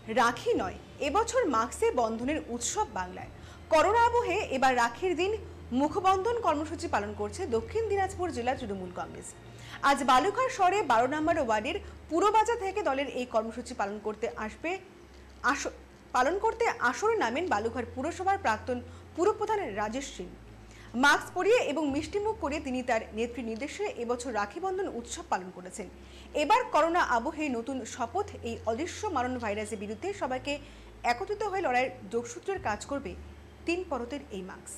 রাখি নয়, এবছর মাস্কে বন্ধনের উৎসব বাংলায়। করোনা আবহে এবার রাখির দিন মুখবন্ধন কর্মসূচি পালন করছে দক্ষিণ দিনাজপুর জেলা তৃণমূল কংগ্রেস। আজ বালুঘাট শহরে 12 নম্বর ওয়ার্ডের পুরবাজার থেকে দলের এই কর্মসূচি পালন করতে আসরে নামেন বালুঘাট পুরসভার প্রাক্তন পুরপ্রধান রাজেশ সিং। মাস্ক পরিয়ে এবং মিষ্টিমুখ করে তিনি তার নেত্রী নির্দেশে এবছর রাখি বন্ধন উৎসব পালন করেছেন। এবার করোনা আবহে নতুন শপথ, এই অদৃশ্য মারণ ভাইরাসের বিরুদ্ধে সবাইকে একত্রিত হয়ে লড়াইয়ের যোগসূত্রের কাজ করবে 3 পরতের এই মাস্ক।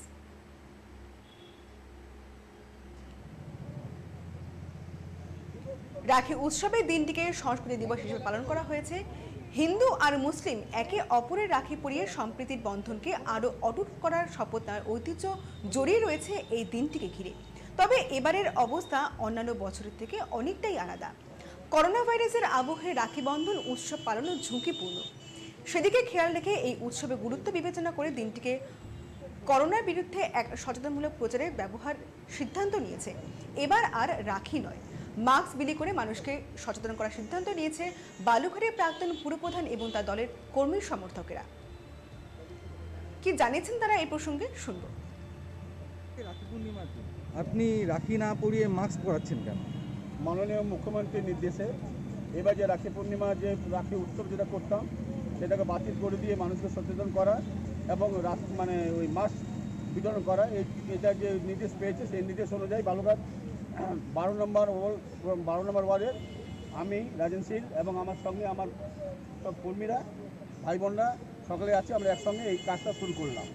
রাখি উৎসবের দিনটিকে সংস্কৃতি দিবস হিসেবে পালন করা হয়েছে। হিন্দু আর মুসলিম একে অপরের রাখি পরিয়ে সম্প্রীতির বন্ধনকে আরও অটুট করার শপথ নেওয়ার ঐতিহ্য জড়িয়ে রয়েছে এই দিনটিকে ঘিরে। তবে এবারের অবস্থা অন্যান্য বছরের থেকে অনেকটাই আলাদা। করোনা ভাইরাসের আবহে রাখি বন্ধন উৎসব পালন ঝুঁকিপূর্ণ, সেদিকে খেয়াল রেখে এই উৎসবে গুরুত্ব বিবেচনা করে দিনটিকে করোনার বিরুদ্ধে এক সচেতনমূলক প্রচারে ব্যবহার সিদ্ধান্ত নিয়েছে। এবার আর রাখি নয়, মাস্ক বিলি করে মানুষকে সচেতন করার সিদ্ধান্ত নিয়েছে বালুঘাটের প্রাক্তন পুরপ্রধান এবং তার দলের কর্মী সমর্থকেরা। কি জানিয়েছেন তারা এই প্রসঙ্গে শুনব। আপনি রাখি না পরিয়ে মাস্ক পরাচ্ছেন কেন? মাননীয় মুখ্যমন্ত্রীর নির্দেশে এবার যে রাখি পূর্ণিমা যে রাখি উৎসব যেটা করতাম সেটাকে বাতিল করে দিয়ে মানুষকে সচেতন করা এবং ওই মাস্ক বিতরণ করা, এটা যে নির্দেশ পেয়েছে সেই নির্দেশ অনুযায়ী বালুঘাট 12 নম্বর ওয়ার্ডের আমি রাজেন শীল এবং আমার সঙ্গে আমার সব কর্মীরা ভাই বোনরা সকলে আছে, আমরা একসঙ্গে এই কাজটা শুরু করলাম।